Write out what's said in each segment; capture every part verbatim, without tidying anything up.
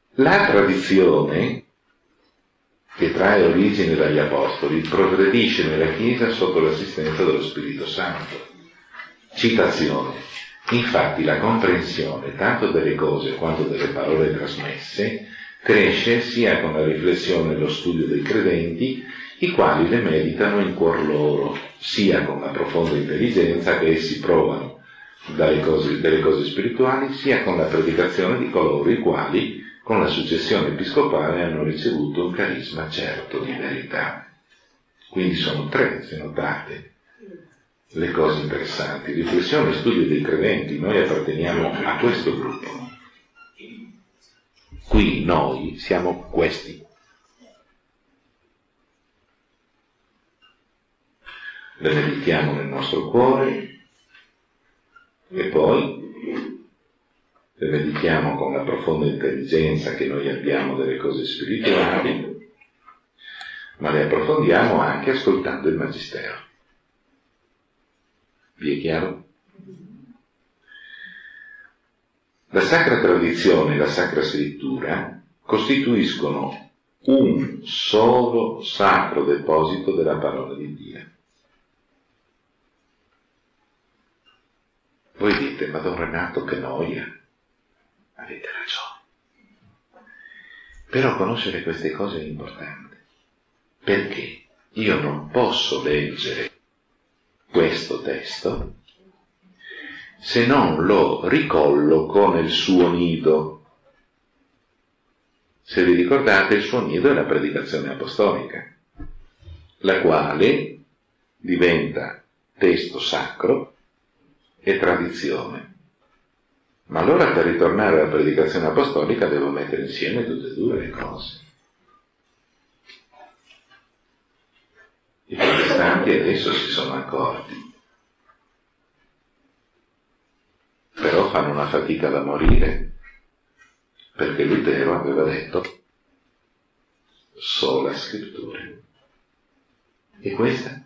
La tradizione, che trae origine dagli Apostoli, progredisce nella Chiesa sotto l'assistenza dello Spirito Santo. Citazione. Infatti la comprensione tanto delle cose quanto delle parole trasmesse cresce sia con la riflessione e lo studio dei credenti, i quali le meditano in cuor loro, sia con la profonda intelligenza che essi provano dalle cose, delle cose spirituali, sia con la predicazione di coloro i quali, con la successione episcopale, hanno ricevuto un carisma certo di verità. Quindi sono tre, se notate, le cose interessanti: riflessione e studio dei credenti. Noi apparteniamo a questo gruppo. Qui noi siamo questi. Le meditiamo nel nostro cuore e poi le meditiamo con la profonda intelligenza che noi abbiamo delle cose spirituali, ma le approfondiamo anche ascoltando il Magistero. Vi è chiaro? La Sacra Tradizione e la Sacra Scrittura costituiscono un solo sacro deposito della parola di Dio. Voi dite, ma Don Renato, che noia. Avete ragione. Però conoscere queste cose è importante, perché io non posso leggere questo testo se non lo ricolloco nel suo nido. Se vi ricordate, il suo nido è la predicazione apostolica, la quale diventa testo sacro e tradizione. Ma allora, per ritornare alla predicazione apostolica, devo mettere insieme tutte e due le cose. I protestanti adesso si sono accorti, però fanno una fatica da morire, perché Lutero aveva detto sola scrittura. E questa?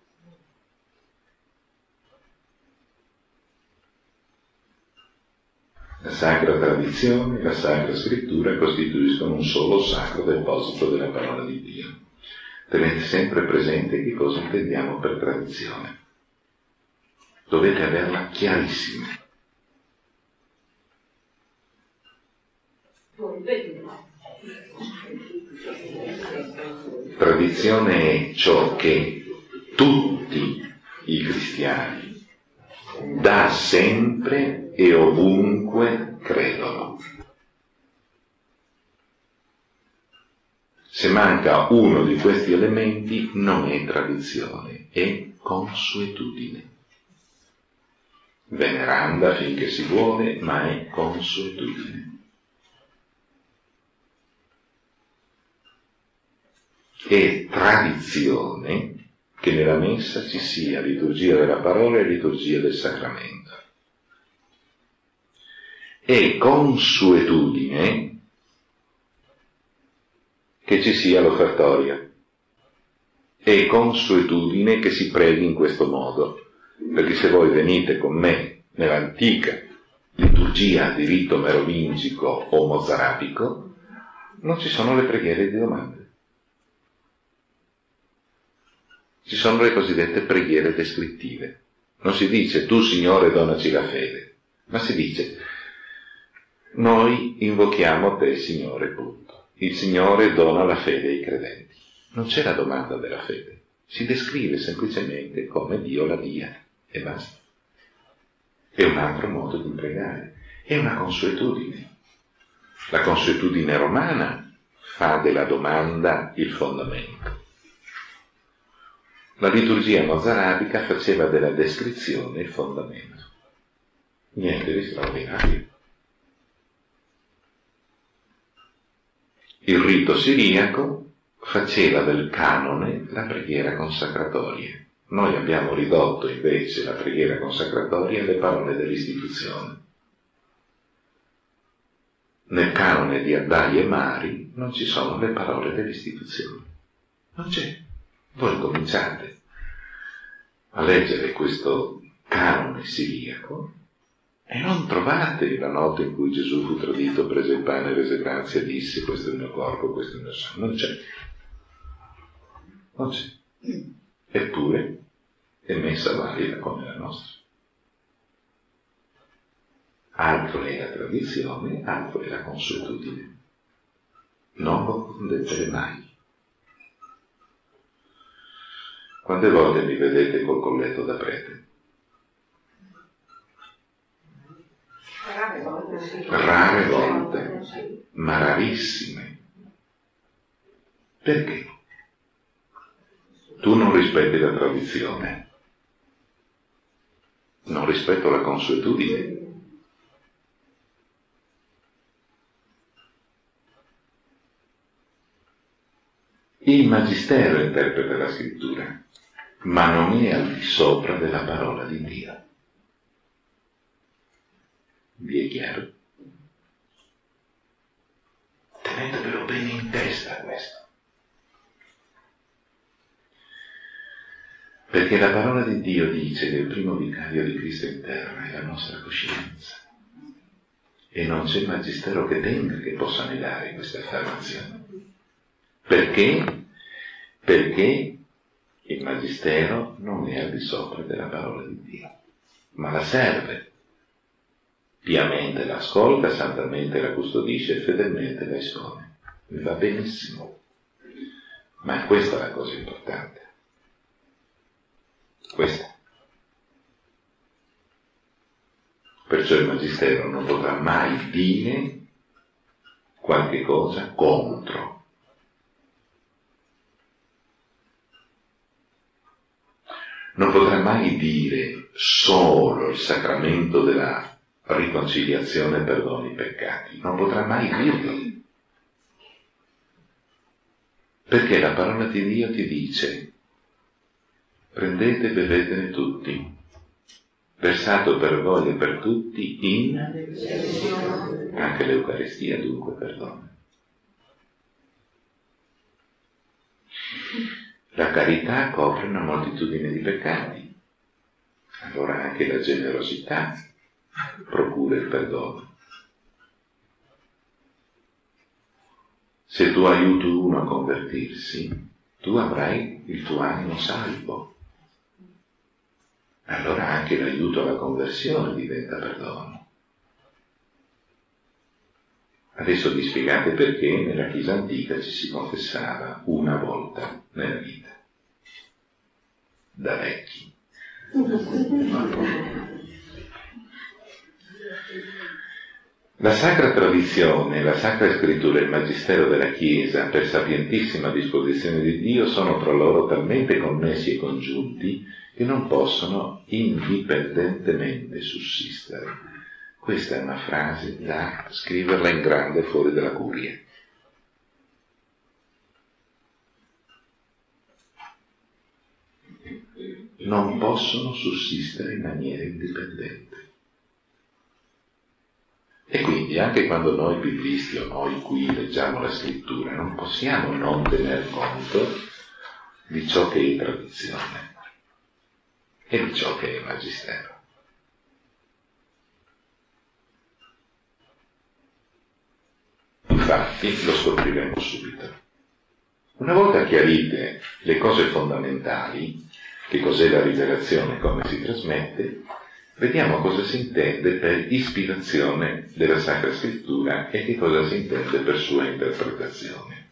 La Sacra Tradizione e la Sacra Scrittura costituiscono un solo sacro deposito della parola di Dio. Tenete sempre presente che cosa intendiamo per tradizione. Dovete averla chiarissima. Tradizione è ciò che tutti i cristiani da sempre e ovunque credono. Se manca uno di questi elementi non è tradizione, è consuetudine. Veneranda finché si vuole, ma è consuetudine. È tradizione che nella messa ci sia liturgia della parola e liturgia del sacramento. È consuetudine che ci sia l'offertoria. È consuetudine che si preghi in questo modo, perché se voi venite con me nell'antica liturgia di rito merovingico o mozarabico, non ci sono le preghiere di domande. Ci sono le cosiddette preghiere descrittive. Non si dice tu Signore donaci la fede, ma si dice noi invochiamo te Signore, punto. Il Signore dona la fede ai credenti. Non c'è la domanda della fede, si descrive semplicemente come Dio la dia e basta. È un altro modo di pregare, è una consuetudine. La consuetudine romana fa della domanda il fondamento. La liturgia mozarabica faceva della descrizione il fondamento. Niente di straordinario. Il rito siriaco faceva del canone la preghiera consacratoria. Noi abbiamo ridotto invece la preghiera consacratoria alle parole dell'istituzione. Nel canone di Addai e Mari non ci sono le parole dell'istituzione. Non c'è. Voi cominciate a leggere questo canone siriaco E non trovate la notte in cui Gesù fu tradito, prese il pane, rese grazie e disse: questo è il mio corpo, questo è il mio sangue. Non c'è. Non c'è. Eppure è messa valida come la nostra. Altro è la tradizione, altro è la consuetudine. Non lo confondete mai. Quante volte mi vedete col colletto da prete? Rare volte, sì. Rare volte, ma rarissime. Perché? Tu non rispetti la tradizione, non rispetto la consuetudine. Il Magistero interpreta la Scrittura, ma non è al di sopra della parola di Dio. Vi è chiaro? Tenetevelo bene in testa questo. Perché la parola di Dio dice che il primo vicario di Cristo in terra è la nostra coscienza. E non c'è magistero che tenga che possa negare questa affermazione. Perché? Perché il magistero non è al di sopra della parola di Dio, ma la serve. Piamente la ascolta, santamente la custodisce e fedelmente la espone. Mi va benissimo. Ma questa è la cosa importante. Questa. Perciò il Magistero non potrà mai dire qualche cosa contro. Non potrà mai dire solo il sacramento della riconciliazione perdoni i peccati. Non potrà mai dirlo. Perché la parola di Dio ti dice: prendete e bevetene tutti, versato per voi e per tutti in anche l'Eucaristia, dunque perdono. La carità copre una moltitudine di peccati, allora anche la generosità procura il perdono. Se tu aiuti uno a convertirsi, tu avrai il tuo animo salvo. Allora anche l'aiuto alla conversione diventa perdono. Adesso vi spiegate perché nella Chiesa antica ci si confessava una volta nella vita, da vecchi. La Sacra Tradizione, la Sacra Scrittura e il Magistero della Chiesa, per sapientissima disposizione di Dio, sono tra loro talmente connessi e congiunti che non possono indipendentemente sussistere. Questa è una frase da scriverla in grande fuori dalla curia. Non possono sussistere in maniera indipendente. E quindi anche quando noi biblisti o noi qui leggiamo la Scrittura non possiamo non tener conto di ciò che è tradizione e di ciò che è Magistero. Infatti lo scopriremo subito. Una volta chiarite le cose fondamentali, che cos'è la rivelazione e come si trasmette, vediamo cosa si intende per ispirazione della Sacra Scrittura e che cosa si intende per sua interpretazione.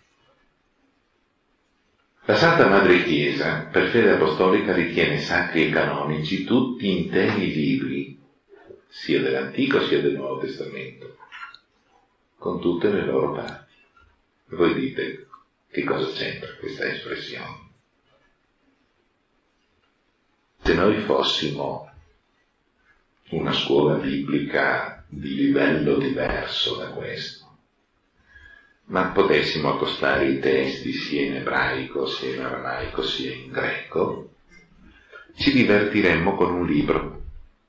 La Santa Madre Chiesa, per fede apostolica, ritiene sacri e canonici tutti interi libri, sia dell'Antico sia del Nuovo Testamento, con tutte le loro parti. Voi dite, che cosa c'entra questa espressione? Se noi fossimo una scuola biblica di livello diverso da questo, ma potessimo accostare i testi sia in ebraico, sia in aramaico, sia in greco, ci divertiremmo con un libro,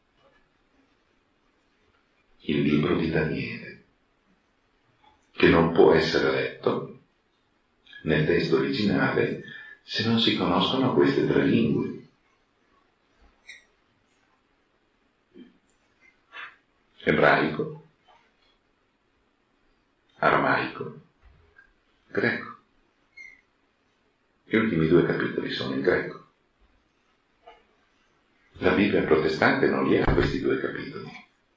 il libro di Daniele, che non può essere letto nel testo originale se non si conoscono queste tre lingue. ebraico, aramaico, greco. Gli ultimi due capitoli sono in greco. La Bibbia protestante non li ha questi due capitoli.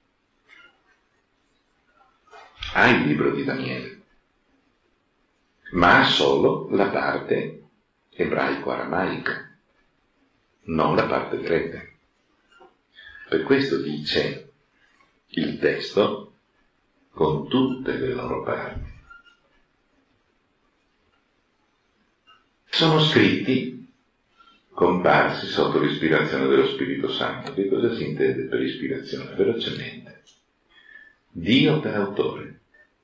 Ha il libro di Daniele, ma ha solo la parte ebraico-aramaica, non la parte greca. Per questo dice il testo con tutte le loro parti. Sono scritti comparsi sotto l'ispirazione dello Spirito Santo. Che cosa si intende per ispirazione? Velocemente. Dio per autore.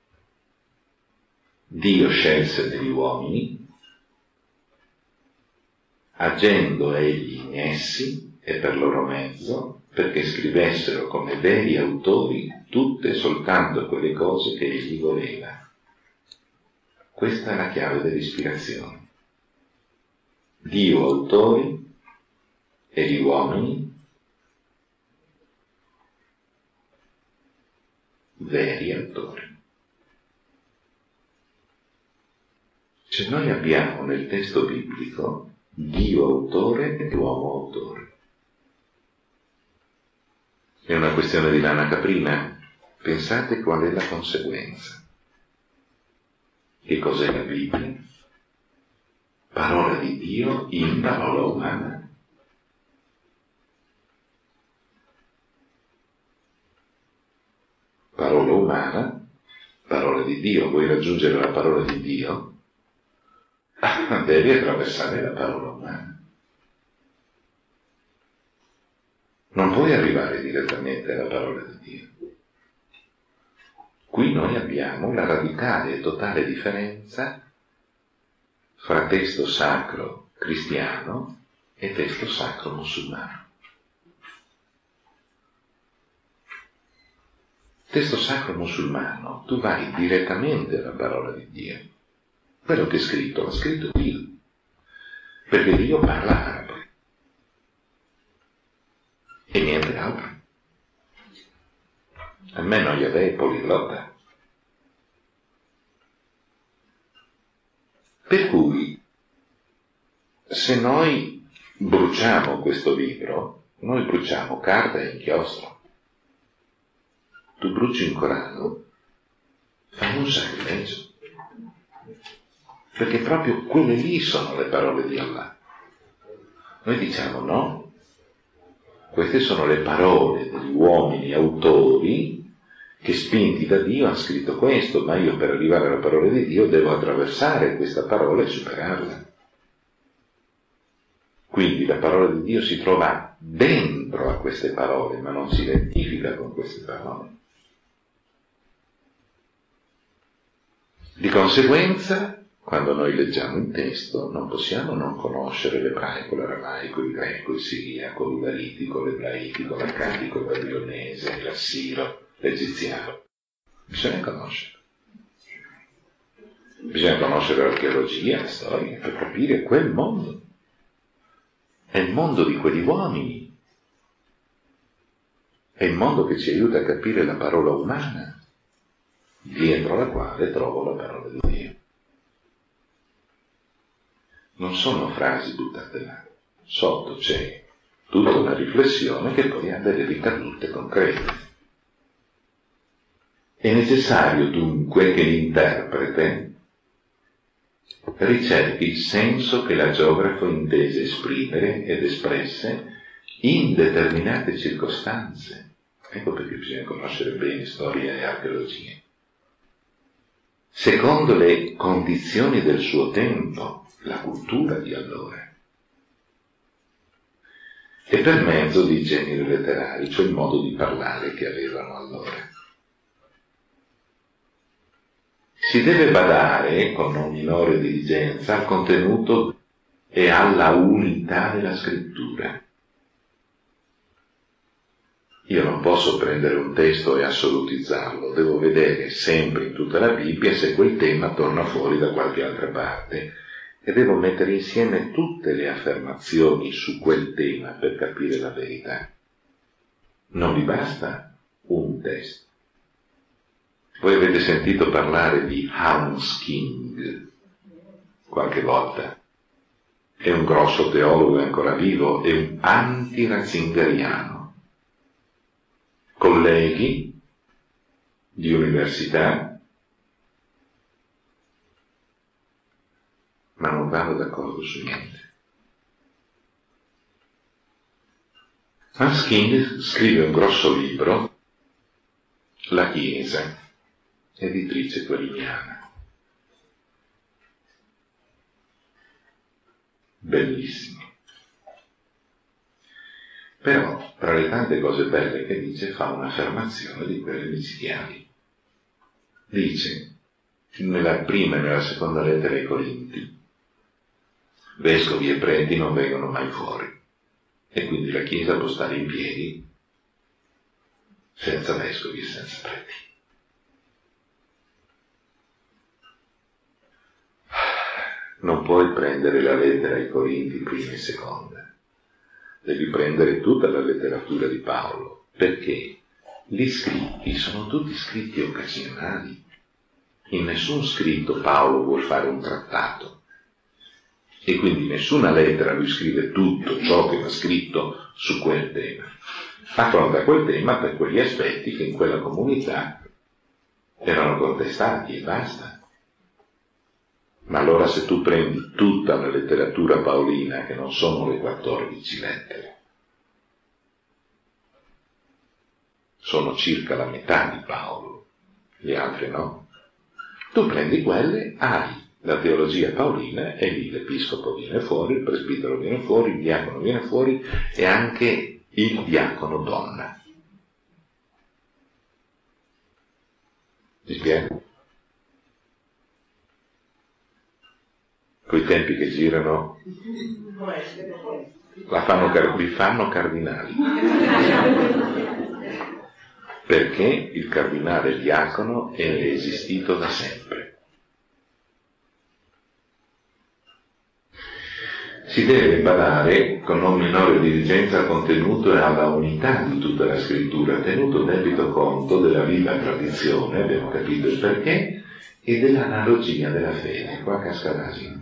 Dio scelse degli uomini, agendo egli in essi e per loro mezzo, perché scrivessero come veri autori tutte e soltanto quelle cose che egli voleva. Questa è la chiave dell'ispirazione. Dio autori e gli uomini veri autori. Se noi abbiamo nel testo biblico Dio autore e uomo autore, è una questione di lana caprina. Pensate qual è la conseguenza. Che cos'è la Bibbia? Parola di Dio in parola umana. Parola umana, parola di Dio. Vuoi raggiungere la parola di Dio? Devi attraversare la parola umana. Non puoi arrivare direttamente alla parola di Dio. Qui noi abbiamo la radicale e totale differenza fra testo sacro cristiano e testo sacro musulmano. Testo sacro musulmano, tu vai direttamente alla parola di Dio. Quello che è scritto, l'ha scritto Dio, perché Dio parla arabo e niente altro. Almeno Yahweh è poliglotta. Per cui, se noi bruciamo questo libro, noi bruciamo carta e inchiostro. Tu bruci un Corano, fai un sacrilegio. Perché proprio quelle lì sono le parole di Allah. Noi diciamo no, queste sono le parole degli uomini autori che spinti da Dio hanno scritto questo, ma io per arrivare alla parola di Dio devo attraversare questa parola e superarla. Quindi la parola di Dio si trova dentro a queste parole, ma non si identifica con queste parole. Di conseguenza, quando noi leggiamo il testo, non possiamo non conoscere l'ebraico, l'aramaico, il greco, il siriaco, l'ugaritico, l'ebraitico, l'accadico, il babilonese, l'assiro, l'egiziano. Bisogna conoscere. Bisogna conoscere l'archeologia, la storia, per capire quel mondo. È il mondo di quegli uomini. È il mondo che ci aiuta a capire la parola umana, dietro la quale trovo la parola di Dio. Non sono frasi buttate là. Sotto c'è tutta una riflessione che poi ha delle ricadute concrete. È necessario dunque che l'interprete ricerchi il senso che la geografo intese esprimere ed espresse in determinate circostanze. Ecco perché bisogna conoscere bene storia e archeologia. Secondo le condizioni del suo tempo, la cultura di allora. E per mezzo di generi letterari, cioè il modo di parlare che avevano allora. Si deve badare, con non minore diligenza, al contenuto e alla unità della scrittura. Io non posso prendere un testo e assolutizzarlo, devo vedere sempre in tutta la Bibbia se quel tema torna fuori da qualche altra parte e devo mettere insieme tutte le affermazioni su quel tema per capire la verità. Non mi basta un testo. Voi avete sentito parlare di Hans King qualche volta? È un grosso teologo, è ancora vivo, è un anti-ratzingeriano. Colleghi di università, ma non vanno d'accordo su niente. Hans King scrive un grosso libro, La Chiesa, editrice toriniana. Bellissimo. Però, tra le tante cose belle che dice, fa un'affermazione di quelle micidiali. Dice, nella prima e nella seconda lettera ai Corinti, vescovi e preti non vengono mai fuori, e quindi la Chiesa può stare in piedi senza vescovi e senza preti. Non puoi prendere la lettera ai Corinti prima e seconda, devi prendere tutta la letteratura di Paolo, perché gli scritti sono tutti scritti occasionali. In nessun scritto Paolo vuol fare un trattato, e quindi nessuna lettera lui scrive tutto ciò che va scritto su quel tema. Affronta quel tema per quegli aspetti che in quella comunità erano contestati e basta. Ma allora se tu prendi tutta la letteratura paolina, che non sono le quattordici lettere, sono circa la metà di Paolo, le altre no, tu prendi quelle, hai la teologia paolina e lì l'episcopo viene fuori, il presbitero viene fuori, il diacono viene fuori e anche il diacono donna. Mi spiego? Coi tempi che girano la fanno, vi fanno cardinali, perché il cardinale diacono è esistito da sempre. Si deve badare con non minore diligenza al contenuto e alla unità di tutta la scrittura, tenuto debito conto della viva tradizione, abbiamo capito il perché, e dell'analogia della fede. Qua casca l'asino.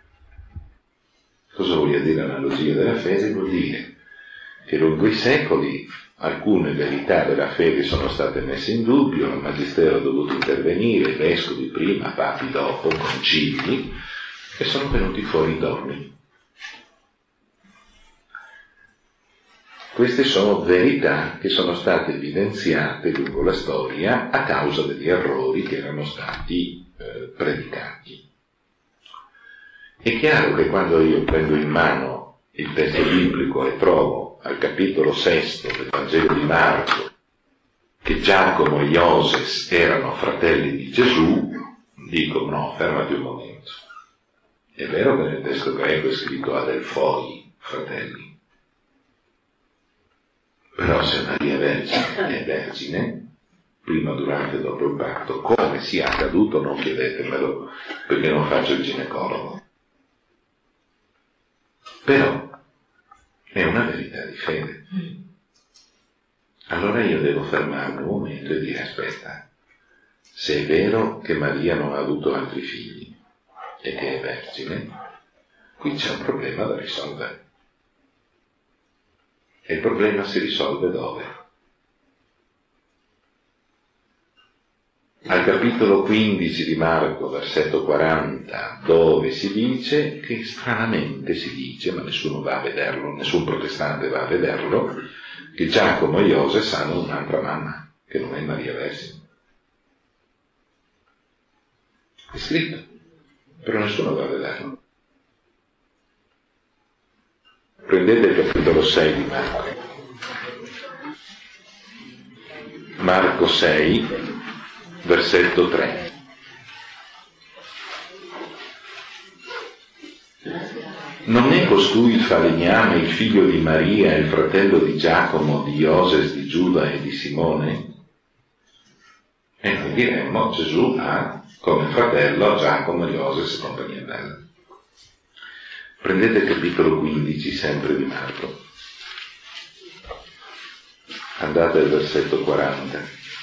Cosa vuol dire analogia della fede? Vuol dire che lungo i secoli alcune verità della fede sono state messe in dubbio, il magistero ha dovuto intervenire, i vescovi prima, papi dopo, concili, e sono venuti fuori i dogmi. Queste sono verità che sono state evidenziate lungo la storia a causa degli errori che erano stati eh, predicati. È chiaro che quando io prendo in mano il testo biblico e trovo al capitolo sesto del Vangelo di Marco che Giacomo e Ioses erano fratelli di Gesù, dico no, fermati un momento. È vero che nel testo greco è scritto Adelphoi, fratelli. Però se Maria Vergine è vergine, prima, durante e dopo il parto, come sia accaduto non chiedetemelo, perché non faccio il ginecologo. Però è una verità di fede. Allora io devo fermarmi un momento e dire, aspetta, se è vero che Maria non ha avuto altri figli e che è vergine, qui c'è un problema da risolvere. E il problema si risolve dove? Al capitolo quindici di Marco, versetto quaranta, dove si dice che stranamente si dice, ma nessuno va a vederlo, nessun protestante va a vederlo, che Giacomo e Ioses hanno un'altra mamma, che non è Maria Vergine. È scritto, però nessuno va a vederlo. Prendete il capitolo sei di Marco. Marco sei, versetto tre. Non è costui il falegname, il figlio di Maria, il fratello di Giacomo, di Ioses, di Giuda e di Simone? E noi diremmo, Gesù ha come fratello Giacomo, Ioses e compagnia bella. Prendete il capitolo quindici, sempre di Marco. Andate al versetto quaranta.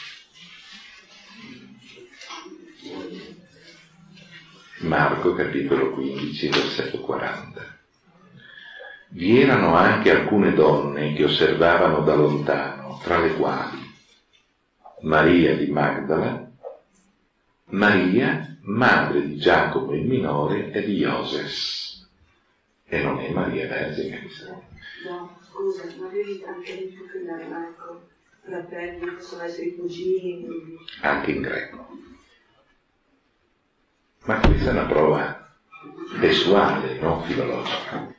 Marco capitolo quindici, versetto quaranta. Vi erano anche alcune donne che osservavano da lontano, tra le quali Maria di Magdala, Maria, madre di Giacomo il minore e di Ioses. E non è Maria Vergine questa. No, scusa, ma avevi anche il tuo figlio Marco, fratelli, possono essere i cugini. Anche in greco. Ma questa è una prova testuale, non filologica.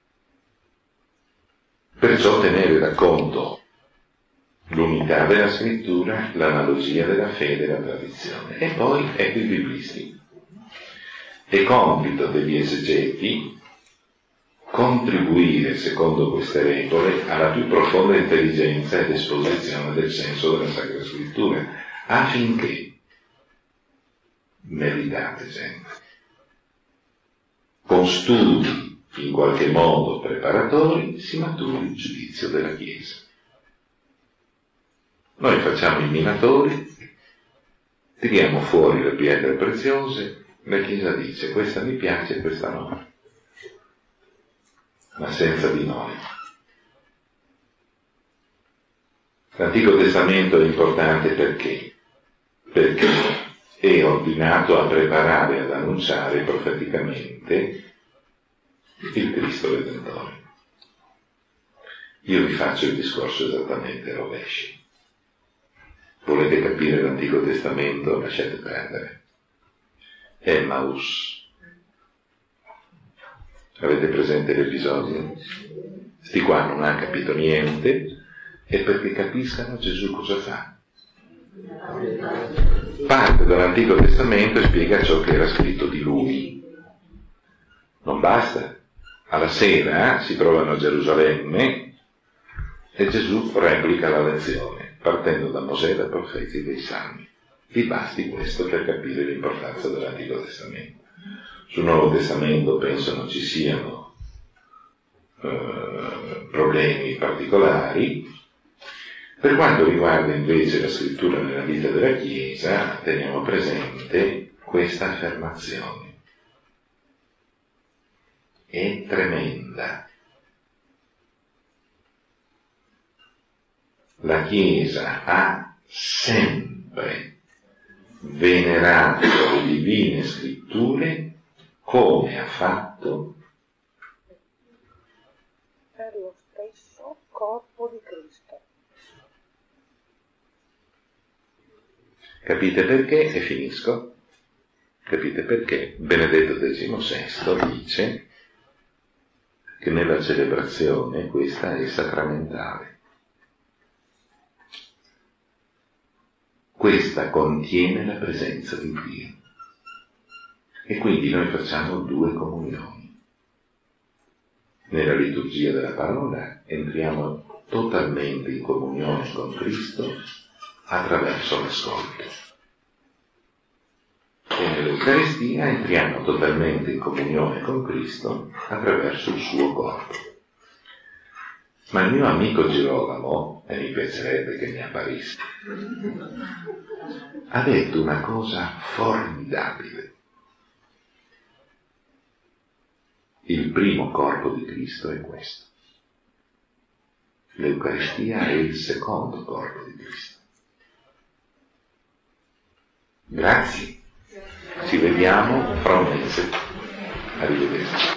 Perciò tenere da conto l'unità della scrittura, l'analogia della fede e la tradizione. E poi ecco i biblisti. È compito degli esegeti contribuire, secondo queste regole, alla più profonda intelligenza ed esposizione del senso della Sacra Scrittura, affinché, meritate sempre, con studi in qualche modo preparatori, si maturi il giudizio della Chiesa. Noi facciamo i minatori, tiriamo fuori le pietre preziose, la Chiesa dice questa mi piace e questa no, ma senza di noi. L'Antico Testamento è importante perché? Perché è ordinato a preparare e ad annunciare profeticamente il Cristo Redentore. Io vi faccio il discorso esattamente rovescio. Volete capire l'Antico Testamento? Lasciate perdere. Emmaus. Avete presente l'episodio? Sti qua non hanno capito niente, e perché capiscano Gesù cosa fa. Parte dall'Antico Testamento e spiega ciò che era scritto di lui. Non basta. Alla sera si trovano a Gerusalemme e Gesù replica la lezione, partendo da Mosè, dai profeti e dai salmi. Vi basti questo per capire l'importanza dell'Antico Testamento. Sul Nuovo Testamento penso non ci siano eh, problemi particolari. Per quanto riguarda invece la scrittura nella vita della Chiesa, teniamo presente questa affermazione. È tremenda. La Chiesa ha sempre venerato le divine scritture come ha fatto per lo stesso corpo di Cristo. Capite perché? E finisco. Capite perché Benedetto diciassette dice che nella celebrazione questa è sacramentale. Questa contiene la presenza di Dio. E quindi noi facciamo due comunioni. Nella liturgia della parola entriamo totalmente in comunione con Cristo attraverso l'ascolto. E nell'Eucaristia entriamo totalmente in comunione con Cristo attraverso il suo corpo. Ma il mio amico Girolamo, e mi piacerebbe che mi apparisse, ha detto una cosa formidabile. Il primo corpo di Cristo è questo. L'Eucaristia è il secondo corpo di Cristo. Grazie. Ci vediamo fra un mese. Arrivederci.